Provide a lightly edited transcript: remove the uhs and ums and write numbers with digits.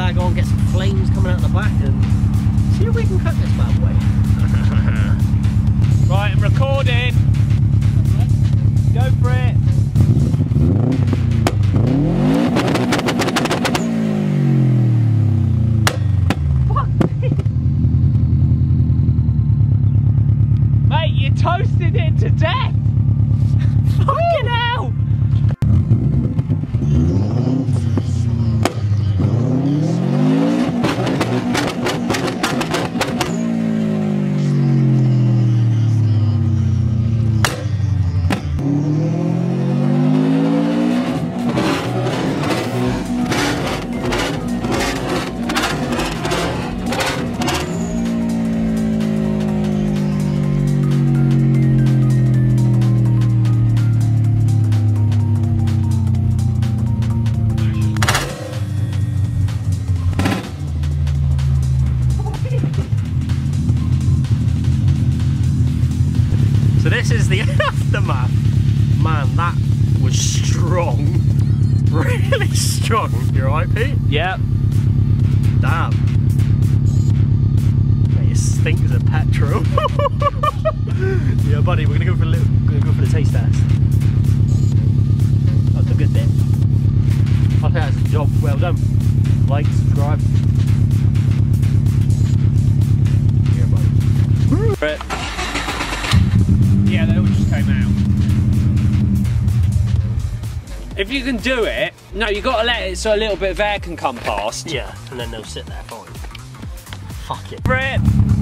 flag on, get some flames coming out the back, and see if we can cut this bad boy. Right, I'm recording. Go for it. Mate, you toasted it to death. Fucking hell. So this is the aftermath. Man, that was strong. Really strong. You alright, Pete? Yeah. Damn. Mate, it stinks of petrol. Yeah, buddy, we're gonna go for the taste test. That's a good bit. I think that's a job well done. Like, subscribe. Here, buddy. Yeah, they all just came out. If you can do it, no, you got to let it so a little bit of air can come past. Yeah, and then they'll sit there fine. Fuck it. Rip.